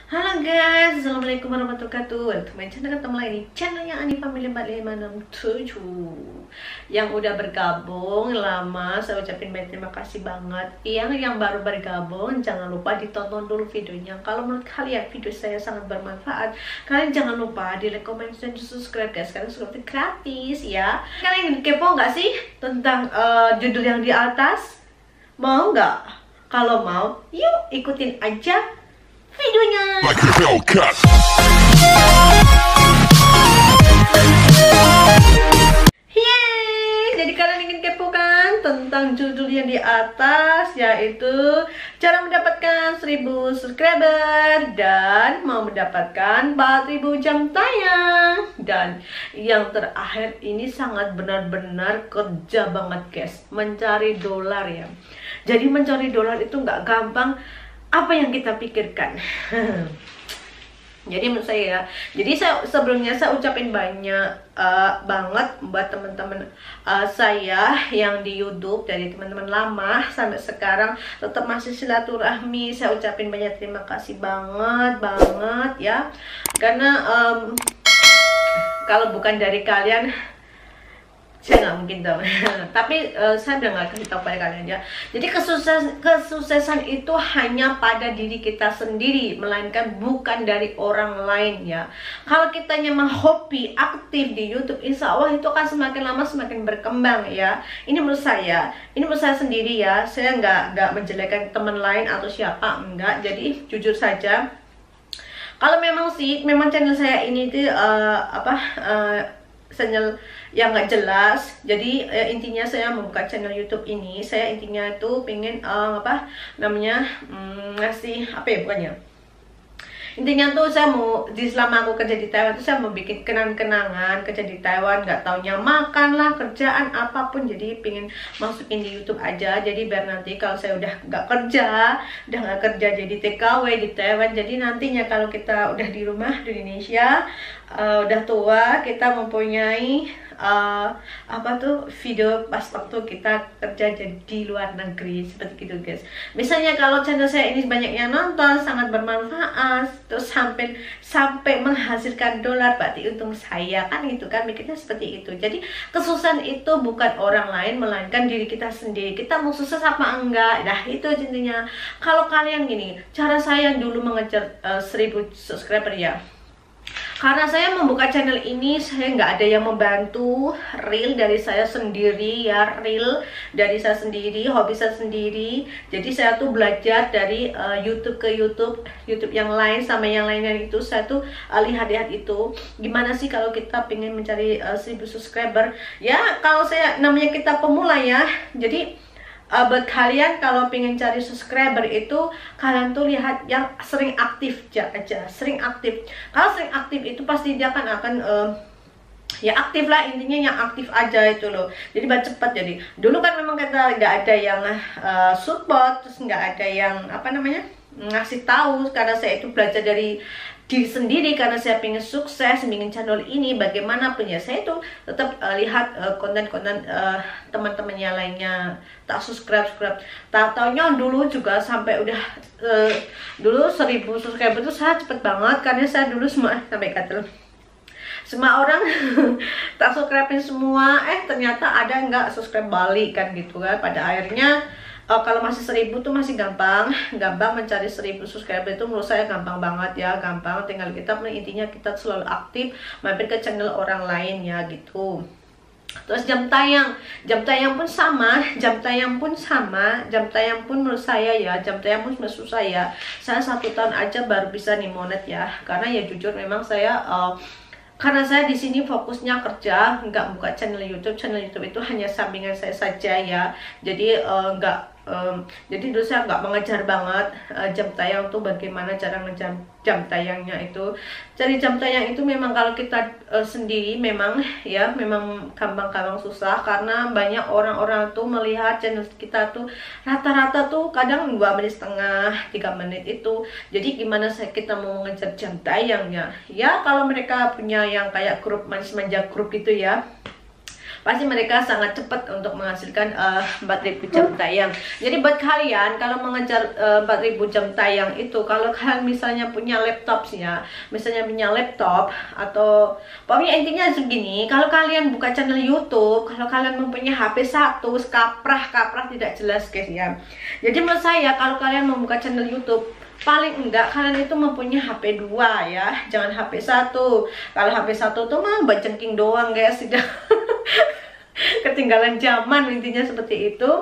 Halo guys, assalamualaikum warahmatullahi wabarakatuh. Welcome to my channel, ketemu lagi di channelnya Ani Family 4567. Yang udah bergabung lama, saya ucapin banyak terima kasih banget. Yang baru bergabung, jangan lupa ditonton dulu videonya. Kalau menurut kalian video saya sangat bermanfaat, kalian jangan lupa di like, comment, dan subscribe guys. Karena subscribe itu gratis ya. Kalian kepo nggak sih tentang judul yang di atas? Mau nggak? Kalau mau, yuk ikutin aja videonya. Like a Hellcat. Yeay, jadi kalian ingin kepo kan tentang judul yang di atas, yaitu cara mendapatkan 1000 subscriber dan mau mendapatkan 4000 jam tayang. Dan yang terakhir ini sangat benar-benar kerja banget guys, mencari dolar ya. Jadi mencari dolar itu nggak gampang apa yang kita pikirkan. Jadi menurut saya, jadi sebelumnya saya ucapin banyak banget buat teman-teman saya yang di YouTube, dari teman-teman lama sampai sekarang tetap masih silaturahmi. Saya ucapin banyak terima kasih banget ya, karena kalau bukan dari kalian saya nggak mungkin dong. Tapi saya udah nggak kasih tahu pada kalian ya. Jadi kesuksesan itu hanya pada diri kita sendiri, melainkan bukan dari orang lain ya. Kalau kita memang hobi aktif di YouTube, insya Allah itu akan semakin lama semakin berkembang ya. Ini menurut saya sendiri ya. Saya nggak menjelekkan teman lain atau siapa, enggak. Jadi jujur saja, kalau memang channel saya ini tuh channel yang nggak jelas. Jadi intinya saya membuka channel YouTube ini, saya intinya itu pengen ngasih intinya tuh saya mau, selama aku kerja di Taiwan tuh saya mau bikin kenang-kenangan kerja di Taiwan, nggak taunya makan lah, kerjaan apapun. Jadi pengen masukin di YouTube aja, jadi biar nanti kalau saya udah nggak kerja jadi TKW di Taiwan, jadi nantinya kalau kita udah di rumah di Indonesia, udah tua, kita mempunyai video pas waktu kita kerja di luar negeri, seperti itu guys. Misalnya kalau channel saya ini banyak yang nonton, sangat bermanfaat, terus sampai menghasilkan dolar, berarti untung saya kan, gitu kan, mikirnya seperti itu. Jadi kesuksesan itu bukan orang lain, melainkan diri kita sendiri. Kita mau sukses apa enggak, nah itu intinya. Kalau kalian gini, cara saya dulu mengejar 1000 subscriber ya, karena saya membuka channel ini, saya nggak ada yang membantu, real dari saya sendiri ya, hobi saya sendiri. Jadi saya tuh belajar dari YouTube ke YouTube yang lain sama yang lainnya itu. Saya tuh lihat-lihat itu gimana sih kalau kita pengen mencari 1000 subscriber ya. Kalau saya, namanya kita pemula ya, jadi buat kalian kalau pengen cari subscriber itu, kalian tuh lihat yang sering aktif aja, sering aktif. Kalau sering aktif itu pasti dia akan ya aktif lah, intinya yang aktif aja itu loh. Jadi cepat. Jadi dulu kan memang kita nggak ada yang support, terus nggak ada yang ngasih tahu, karena saya itu belajar dari diri sendiri, karena saya pengen sukses, pengen channel ini bagaimanapun ya. Saya itu tetap lihat konten-konten teman-temannya lainnya, tak subscribe. Tak taunya dulu juga sampai udah dulu 1000 subscriber itu saya cepet banget, karena saya dulu sampai gatel. Semua orang tak subscribe semua, ternyata ada nggak subscribe balik kan, gitu kan. Pada akhirnya kalau masih 1000 tuh masih gampang mencari 1000 subscriber itu, menurut saya gampang banget ya, gampang. Tinggal kita, intinya kita selalu aktif, mampir ke channel orang lain ya, gitu. Terus jam tayang pun sama, jam tayang pun menurut saya ya, jam tayang pun susah ya. Saya 1 tahun aja baru bisa nih monet ya, karena ya jujur memang saya karena saya di sini fokusnya kerja, nggak buka channel YouTube. Channel YouTube itu hanya sampingan saya saja ya. Jadi jadi dulu saya nggak mengejar banget jam tayang tuh bagaimana cara ngejar jam tayangnya itu. Cari jam tayang itu memang kalau kita sendiri memang gampang susah, karena banyak orang-orang tuh melihat channel kita tuh rata-rata tuh kadang 2,5 menit 3 menit itu. Jadi gimana kita mau mengejar jam tayangnya ya? Kalau mereka punya yang kayak grup manis manja grup gitu ya, pasti mereka sangat cepat untuk menghasilkan 4.000 jam tayang. Jadi buat kalian kalau mengejar 4.000 jam tayang itu, kalau kalian misalnya punya laptop sih ya, misalnya punya laptop atau pokoknya intinya segini, kalau kalian buka channel YouTube, kalau kalian mempunyai HP satu, kaprah tidak jelas guys ya. Jadi menurut saya kalau kalian membuka channel YouTube, paling enggak kalian itu mempunyai HP 2 ya, jangan HP 1. Kalau HP 1 tuh mah bacengking doang guys, tidak ketinggalan zaman, intinya seperti itu.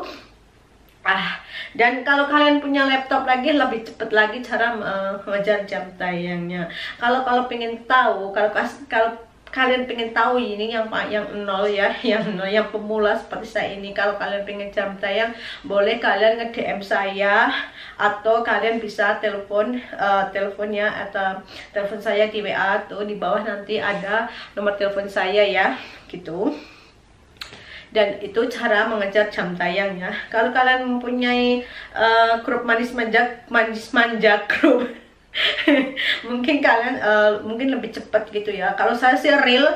Dan kalau kalian punya laptop lagi, lebih cepat lagi cara mengejar jam tayangnya. Kalau pengen tahu, kalau kalian pengen tahu ini yang nol ya, yang pemula seperti saya ini, kalau kalian pengen jam tayang, boleh kalian nge-DM saya atau kalian bisa teleponnya atau telepon saya di WA tuh di bawah, nanti ada nomor telepon saya ya, gitu. Dan itu cara mengejar jam tayangnya. Kalau kalian mempunyai grup manis manja grup mungkin kalian mungkin lebih cepat gitu ya. Kalau saya sih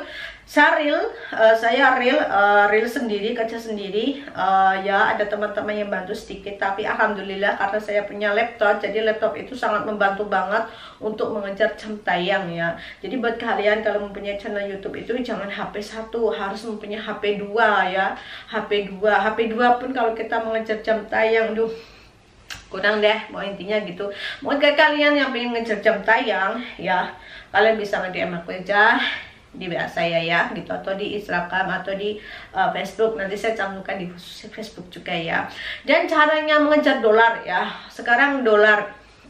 saya real sendiri, kerja sendiri ya, ada teman-teman yang bantu sedikit, tapi alhamdulillah karena saya punya laptop, jadi laptop itu sangat membantu banget untuk mengejar jam tayang ya. Jadi buat kalian kalau mempunyai channel YouTube itu jangan HP 1, harus mempunyai HP 2 ya. HP 2 pun kalau kita mengejar jam tayang, kurang deh, mau intinya gitu. Mungkin kalian yang pengen ngejar jam tayang ya, kalian bisa nge-DM aku aja di WA saya ya, gitu, atau di Instagram atau di Facebook. Nanti saya cantumkan di khusus Facebook juga ya. Dan caranya mengejar dolar ya, sekarang dolar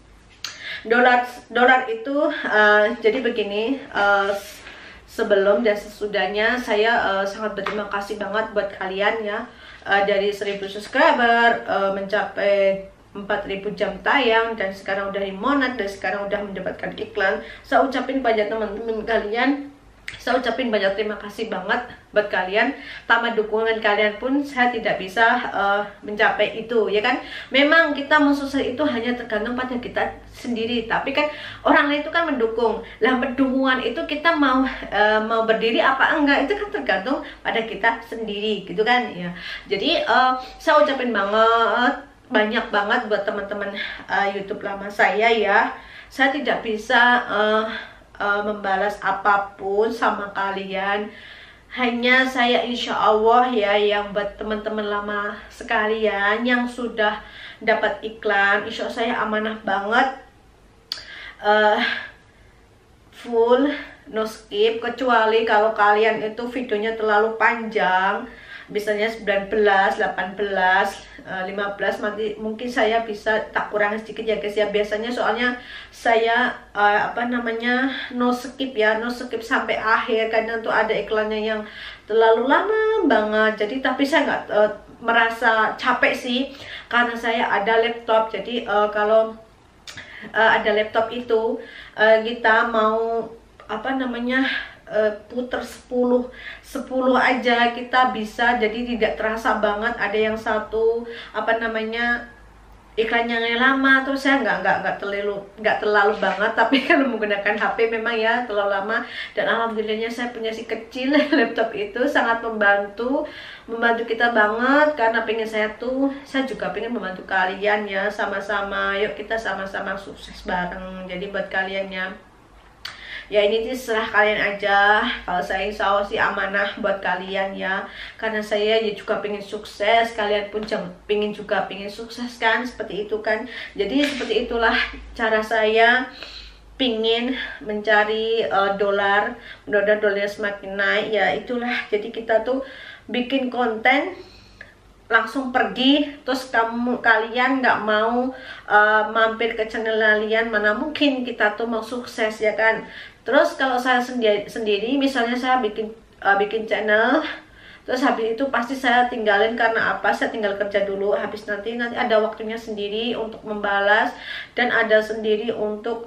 itu jadi begini, sebelum dan sesudahnya saya sangat berterima kasih banget buat kalian ya, dari 1000 subscriber mencapai 4.000 jam tayang, dan sekarang udah dimonat, dan sekarang udah mendapatkan iklan. Saya ucapin pada teman-teman kalian, saya ucapin banyak terima kasih banget buat kalian. Tanpa dukungan kalian pun saya tidak bisa mencapai itu ya kan. Memang kita sukses itu hanya tergantung pada kita sendiri, tapi kan orang lain itu kan mendukung. Lah dukungan itu kita mau berdiri apa enggak, itu kan tergantung pada kita sendiri gitu kan ya. Jadi saya ucapin banyak banget buat teman-teman YouTube lama saya ya. Saya tidak bisa membalas apapun sama kalian, hanya saya insya Allah ya, yang buat teman-teman lama sekalian yang sudah dapat iklan, insya Allah saya amanah banget, full no skip, kecuali kalau kalian itu videonya terlalu panjang, misalnya 19, 18, 15, nanti mungkin saya bisa tak kurang sedikit ya guys ya. Biasanya soalnya saya no skip ya, no skip sampai akhir. Kadang tuh ada iklannya yang terlalu lama banget, jadi tapi saya nggak merasa capek sih, karena saya ada laptop. Jadi kalau ada laptop itu kita mau puter 10 aja kita bisa, jadi tidak terasa banget ada yang satu iklannya lama. Terus saya nggak terlalu banget, tapi kalau menggunakan HP memang ya terlalu lama. Dan alhamdulillahnya saya punya si kecil laptop itu sangat membantu kita banget, karena saya juga pengen membantu kalian ya, sama-sama yuk kita sama-sama sukses bareng. Jadi buat kalian ya ini terserah kalian aja. Kalau saya insya Allah sih amanah buat kalian ya, karena saya ya juga pengen sukses, kalian pun pengen sukses kan, seperti itu kan. Jadi seperti itulah cara saya pingin mencari dolar, mudah-mudahan dolarnya semakin naik ya. Itulah, jadi kita tuh bikin konten langsung pergi, terus kalian nggak mau mampir ke channel kalian, mana mungkin kita tuh mau sukses ya kan. Terus kalau saya sendiri misalnya saya bikin channel, terus habis itu pasti saya tinggalin. Karena apa? Saya tinggal kerja dulu, habis nanti ada waktunya sendiri untuk membalas, dan ada sendiri untuk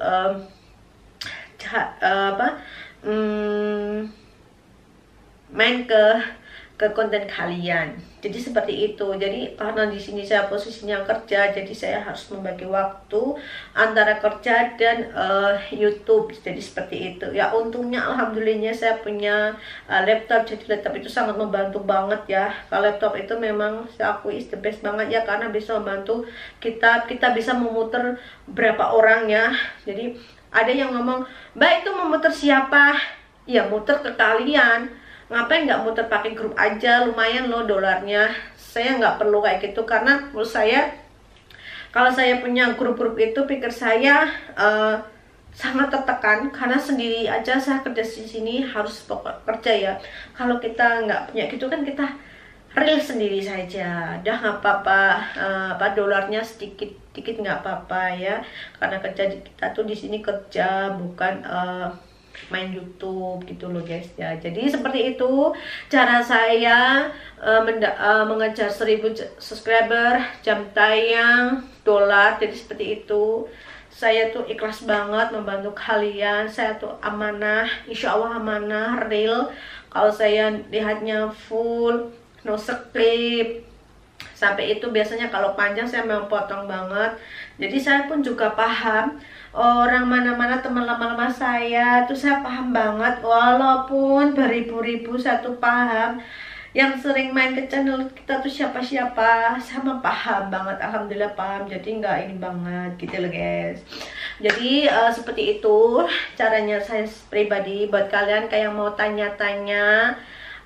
main ke ke konten kalian. Jadi seperti itu. Jadi karena di sini saya posisinya kerja, jadi saya harus membagi waktu antara kerja dan YouTube. Jadi seperti itu. Ya untungnya alhamdulillahnya saya punya laptop. Jadi laptop itu sangat membantu banget ya. Kalau laptop itu memang saya akui is the best banget ya, karena bisa membantu kita bisa memutar berapa orang ya. Jadi ada yang ngomong, "Mbak, itu memutar siapa?" Ya muter ke kalian. Ngapain nggak muter pakai grup aja, lumayan loh dolarnya. Saya nggak perlu kayak gitu, karena menurut saya kalau saya punya grup-grup itu pikir saya sangat tertekan, karena sendiri aja saya kerja di sini harus pokok kerja ya. Kalau kita nggak punya gitu kan, kita real sendiri saja, dah nggak apa-apa, dolarnya sedikit nggak apa-apa ya, karena kerja kita tuh di sini kerja, bukan main YouTube gitu loh guys ya. Jadi seperti itu cara saya mengejar 1000 subscriber, jam tayang, dolar. Jadi seperti itu. Saya tuh ikhlas banget membantu kalian. Saya tuh amanah, insya Allah amanah, real. Kalau saya lihatnya full, no script, sampai itu biasanya kalau panjang saya memang potong banget. Jadi saya pun juga paham orang mana-mana teman lama-lama saya tuh, saya paham banget, walaupun beribu-ribu saya tuh paham. Yang sering main ke channel kita tuh siapa-siapa, sama paham banget, alhamdulillah paham. Jadi nggak ini banget gitu loh guys. Jadi seperti itu caranya saya pribadi. Buat kalian kayak mau tanya-tanya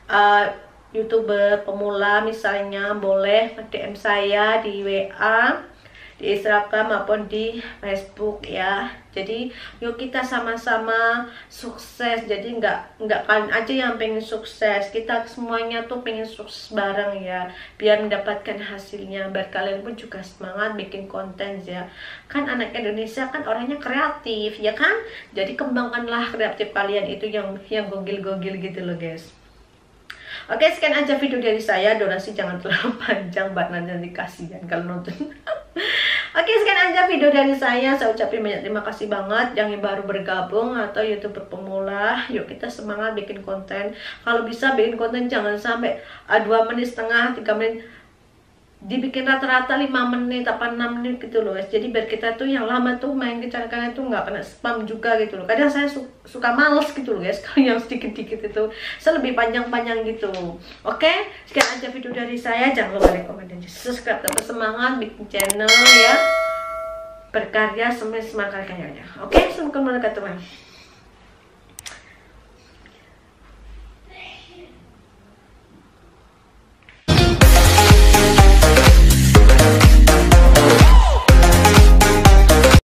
YouTuber pemula misalnya, boleh DM saya di WA, di Instagram maupun di Facebook ya. Jadi yuk kita sama-sama sukses. Jadi nggak kalian aja yang pengen sukses, kita semuanya tuh pengen sukses bareng ya, biar mendapatkan hasilnya, biar kalian pun juga semangat bikin konten ya. Kan anak Indonesia kan orangnya kreatif ya kan, jadi kembangkanlah kreatif kalian itu yang gogil-gogil gitu loh guys. Oke, sekian aja video dari saya. Donasi jangan terlalu panjang, buat nanti kasihan kalau nonton. Oke, sekian aja video dari saya. Saya ucapin banyak terima kasih banget yang baru bergabung atau YouTuber pemula. Yuk kita semangat bikin konten. Kalau bisa bikin konten jangan sampai 2 menit setengah, 3 menit. Dibikin rata-rata 5 menit apa 6 menit gitu loh. Jadi biar kita tuh yang lama tuh main ke channel kalian tuh nggak kena spam juga gitu loh. Kadang saya suka males gitu loh guys, kalau yang sedikit-sedikit itu saya lebih panjang-panjang gitu. Oke, sekian aja video dari saya. Jangan lupa like, komen, dan subscribe. Tetap semangat bikin channel ya, berkarya semangat kayaknya. Oke, assalamualaikum warahmatullahi wabarakatuh.